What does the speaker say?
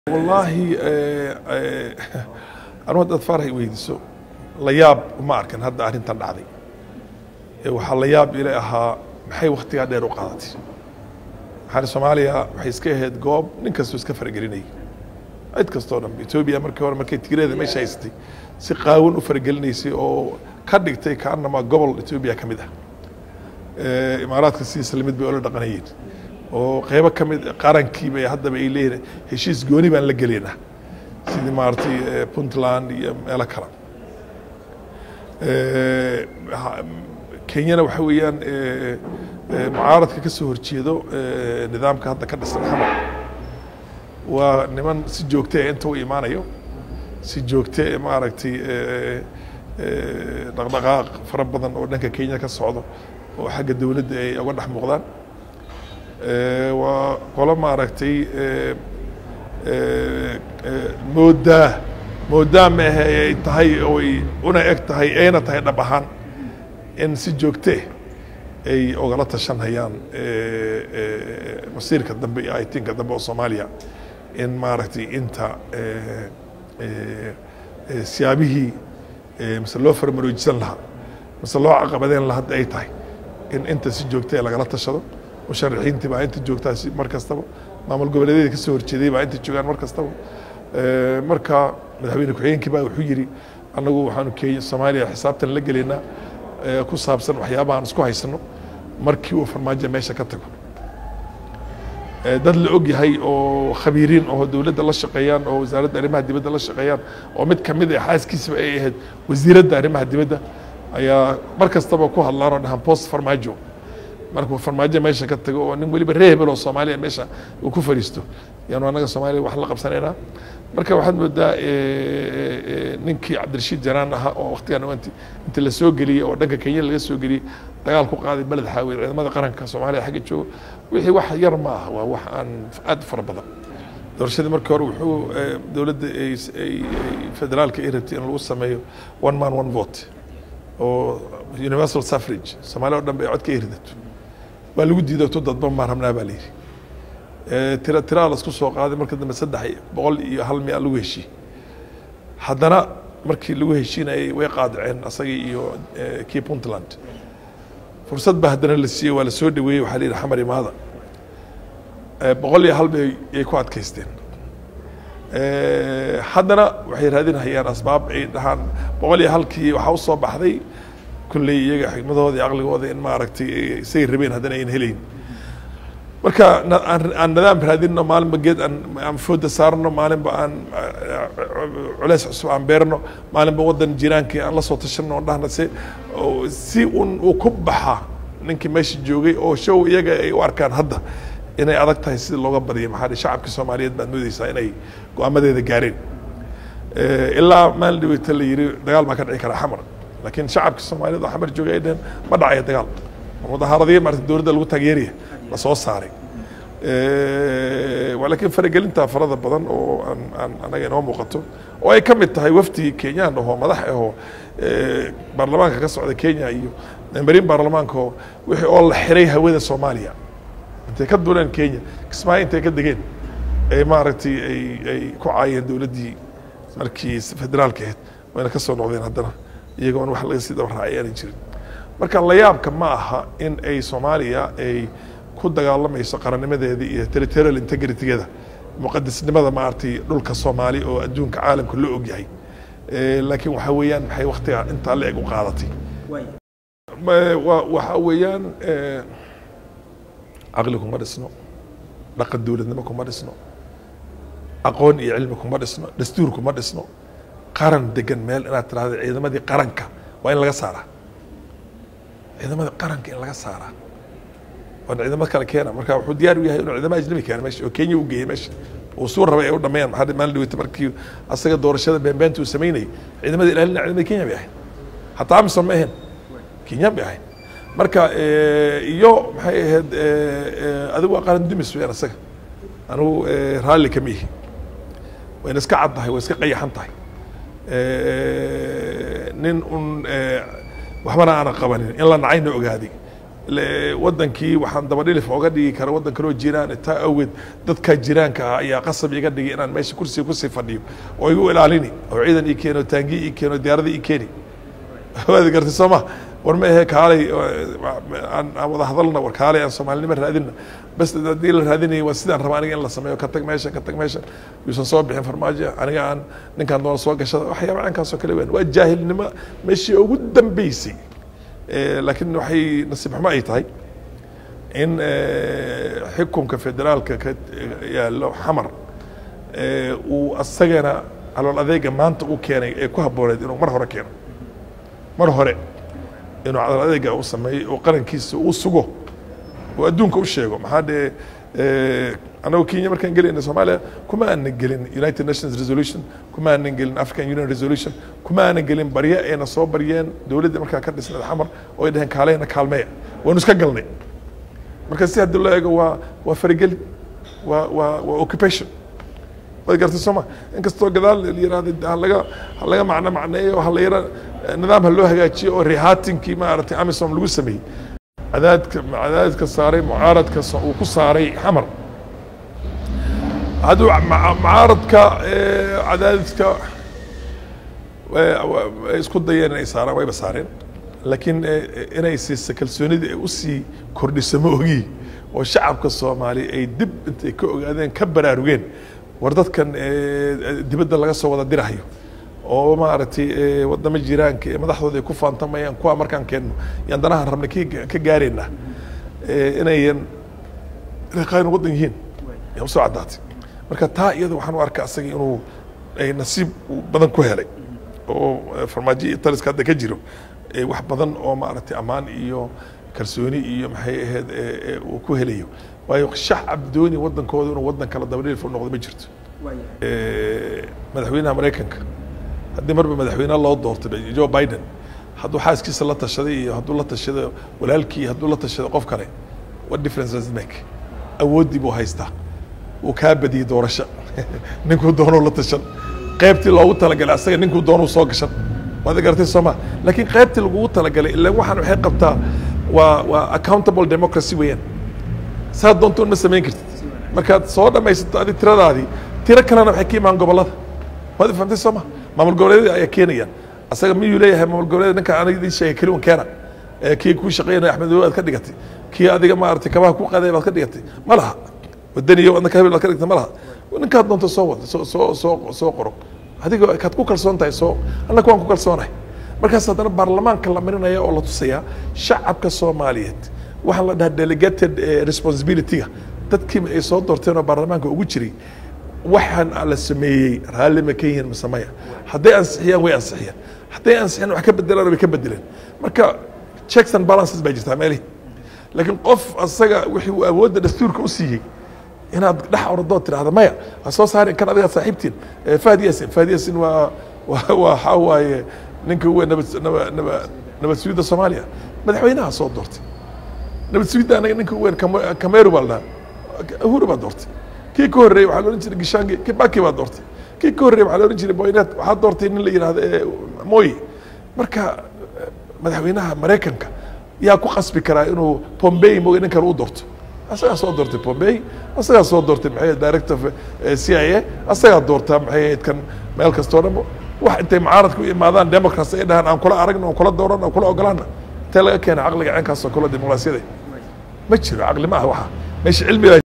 والله أنا هذا فرح ويدسو لياب ما أركن هذا أرين تنعدي وحلياب إلىها محي وقتي هذا رقعاتي حال الصومالية حيسكيه هاد جوب نكسر سكفر جريني عيد كستورنا إثيوبيا مركي تجري ما شايستي سقاون وفرجلني سي أو كدقتي كأنما قبل إثيوبيا كمده إمارات كسيس اللي متبيقولوا دقنيين وقيبة كمد قارن كيبة هذا بيليه هشيس جوني بان لقلينا سيدي مارتي بونتلاند يلا كلام كينيا وحويان معارض كسور تشيدو نظام كهذا كده الحمر ونمان سجوكتي أنتوا إيمانيو سجوكتي معركتي دغدغاق فربضن ودنك كينيا كالصعود وحق الدولة أول رح مقدان وقال معركتي مودة ما هي تهي أو أنا أكتهي أين تهي نبهان إن سجوكتي أي أغلط عشان هيان مصير كدم بي I think كدم بصوماليا إن معركتي أنت سيابه مثل لو فرمرو يجسن لها مثل لو عقبتين لها أي تهي إن أنت سجوكتي لغلط عشان مشرحين تبع أنت جوكتها مركز تبع معمل قبلي كسور كذي بقى أنت تجوكان مركز تبع مركا مذهبين كحين كبا وحجري أنا جو حنو كي الصومالية حسابتنا لقى لنا كوساب سن وحيابا نسكو هيسنو مركي وفرماجة ماشى كتكون دad la og yahay oo khabiiriin oo dawladda la shaqeeyaan oo wasaaradda arrimaha dibadda la shaqeeyaan oo mid kamid ah xaaskiisa ay ahayd wasiiradda arrimaha dibadda ayaa markastaba ku hadlaan oo dhahan post farmaajo markuu farmaajo meesha ka tago oo nin waliba reebel oo Soomaaliya meesha uu ku fariisto yaanu anaga Soomaaliya wax la qabsanayna marka waxaad moodaa ninkii Cabdirashiid Janaan aha oo waqtigan inta la soo galiyay oo dhanka Kenya laga soo galiyay dagaal ku qaaday balad xaawil ciidamada qaranka Soomaaliya xagga joogo wixii wax yar ma ah waa wax aan aad fara badan doorashadii markii hore wuxuu dawladda ay federaalka ay rabtay in lagu sameeyo one man one vote oo universal suffrage Soomaaliya oo dhan bay cod ka hirdato waa lagu diiday dadba ma rabnaa baa leeyahay tira la isku soo qaaday markii dambe 300 lagu heshiiyay haddana markii lagu heshiinayay way qaadaceen asagii iyo kii Puntland fursad baa haddana la siiyay waa la soo dhaweeyay waxa la yiraahdaa xamar imaada 100 bay ku adkaysteen haddana waxay raadinayaan asbaab ay dhahaan 100 waxa u soo baxday kulley iyaga xigmadooda iyo aqligooda in ma aragtay say rabeen haddana ay heleen marka aan nidaam raadinno maalinba geed aan fooda saarno maalinba aan culays cusub aan beerno maalinba wadan jiraankii aan la soo tashanno oo dhahna si uu ku baxa ninkii meesha joogay oo show iyaga ay u arkaan hadda inay adag tahay sida looga badiyo maxaa shacabka Soomaaliyeed baad moodaysaa inay go'aamadeeda gaareen ilaa maalin dhaweyta la yiri dagaal ma ka dhici kara xamar laakiin shacabka Soomaaliyeed oo xamar joogay ma dhacay dagaal mudahaaradii markii dawladda lagu taageeriyo la soo saaray ولكن فرقلنتا فرض بدن oo anaga inoo muuqato oo ay kamid tahay wafti Keenyan oo madax ah baarlamaanka ka socda Kenya iyo memberin baarlamaanka wixii oo la xiray hawada Soomaaliya intee ka duuleen Kenya kismaa intee ka degeen ay maaragtay ay ku caayeen dawladii markii federaalka ahayd wayna ka soo noqdeen haddana iyagoo wax laga sii daba raacayeen jirin marka la yaabka ma aha in ay Soomaaliya ay ku dagaalamayso qarannimadeeda iyo territorial integrity-geeda muqaddasnimada maartay dhulka Soomaali oo adduunka caalamka loo og yahay laakiin waxa weeyaan maxay waqtiga inta la eg u qaadatay waxa weeyaan aqligu ma dhisno dhaqan dawladnimo kuma dhisno aqoon iyo cilmi kuma dhisno dastuurku ma dhisno qaran degan meel inaad tiraahdo ciidamadii qaranka waa in laga saaraa ciidamada qaranka in laga saaraa وعندما كان كينا مركب حديار وياه إنه عندما أجنبي كان ماشي وكينيا وجي ماشي وصور ربع يقول دميان ما حد ما اللي يتمركي أصلا الدور الشدة بين بنت وسميني عندما الأهل عندما كينيا بيعين حتى عم صمهن كينيا بيعين مركب يو هاد أذو قارن دمس ويا رسك أنا رالي كميه ونسك عضه ونسك قي حنطه نن وحنا أنا قبلين إلا نعين عقادي wadankii waxaan dabadhilif oga dhigi kara waddan kaloo jiraan taa awgeed dadka jiraanka ah ayaa qasab iga dhigay inaan meesha kursiga kusii fadhiyo oo igu ilaalini oo ciidan ii keeno taangi ii keeno diyaarada ii keeni waad gartay soo ma war ma ahe kaalay aan wada hadalna war kaalay aan soomaalinimo raadina bas haddii la raadinaya waa sidaan raba aniga in la sameeyo ka tag meesha yuusan soo bixin farmaajo aniga aan ninkaan doona soo gashada waxyaaba caynkaasoo kale weyn waa jaahilnimo meeshii ugu dambeysay laakiin waxay nasiib xumo ay tahay in xukunka federaalka ka yaalo xamar uu asagana calool adeega maanta u keenay ee ku habbooneed inuu mar hore keeno inuu calool adeega u sameeyo oo qarankiisa uu sugo oo adduunka u sheego maxaa dhee anagoo Kenya markaan gelayna Soomaaliya kuma aanan gelin United Nations resolution kuma aanan gelin African Union resolution kuma aanan gelin barya ayna soo baryeen dawladda markaa ka dhisnay xamar oo ay dhahan kaaleyna kaalmeeya waanu iska galnay marka si hadda loo eego waa farigel waa occupation way gartay Soomaa inkastoo gadaal yiraahdo laga macneeyo la yira nidaam loo hagaajiyo oo rihatinkii ma aragtay amisom lagu sameeyay cadaadka saaray mucaaradka uu ku saaray xamar هذا معارضك عدادك اسكو ديان اي صارا way basaareen laakiin inay si kalsoonida u sii kordhisamo ogi oo shacabka Soomaali ay dib intay ka ogaadeen ka baraarugeen war dadkan dibadda laga soo wada dirahayo oo ma aragtay wadamo jiraanka madaxdooda ay ku faantamayaan kuwa markaan keenno yandanaha rabna ka gaareenna inayan qeyb wadan yihiin yaa soo cadaatay marka taa iyada waxaan u arkaa asaga inuu ay nasiib badan ku helay oo farmaajo taliska hadda ka jiro wax badan oo ma aragtay amaan iyo kalsooni iyo maxay ahayd uu ku helayo waayo shacab dooni wadankooda inuu wadan kala dabadhilif noqdo ma jirto madaxweynaha Mareykanka haddii marba madaxweynaha loo doortay Joe Biden hadduu xaaskiisa la tashaday iyo hadduu la tashaday walaalkii hadduu la tashaday qof kale what difference does it make awoodii buu haystaa وكابدي دورشة نكو دونو لطشن قيبتي لو تلقى أصلا نكو دونو صاقشن وهذا قرتي السماء لكن قيبتي لو تلقى إلا واحد وحي قبتها accountable democracy وين ساد دونتون مسمين كرت مركات صورة ما يصير هذه ترى هذه ترى كلنا بحكي مع قبلات وهذا فهمت السماء ما من قبلات يكينيا أصلا ميو ليه ما من قبلات نك أنا يدي شيء كلون كنا كي كوي شقينا أحمد ولاد كدقتي كي هذه ما أرتي كمان كوي قاعد يبغى كدقتي ما لها والدنيا وأنا كهبل لكنك مالها وإن كانت ننت صوت سو قرب هذيك كانت كوكل صنطة سو أنا كون كوكل صنعي مركز هذا البرلمان كلامنا يا الله تسيا شعب كصوماليات وحنا ده delegated responsibility تذكيم صوت دورتين البرلمان كوجري وحن على السمية هاللي مكين مسمية حتى أنسحيان وينسحيان حتى أنسحيان وحكب الدلار وبيكب الدلار مركز checks and balances بيجي تعملي لكن قف الصجا وحي أود الدستور كوسيه هنا دح أرضات هذا ما أساس هاري كان هذا صاحبتين فهد ياسين وحواي نينك هو نبت سويد الصومالية مدحوينها صوت دورتي نبت سويد أنا نينك هو كاميرو بالنا هو ربع دورتي كي كوري وحلو نجري قشانجي كي باكي بعد دورتي كي كوري وحلو نجري بوينات وحد دورتي اللي هذا موي مركا مدحوينها مريكانكا yaa ku qasbi karaa inuu Pompey mooyeen kan uu doorto asaga soo doortay Pompey asaga soo doortay maxay director CIA asaga doorta maxay kan meel kasto dhanbo wax intay mucaaradku imaadaan democracy ay dhahan aan kula aragno aan kula dooran aan kula ogolaana inta laga keenay aqliga caankaas oo kala dimuqraasiyada ma jiro aqli ma aha waxa meesha cilmiga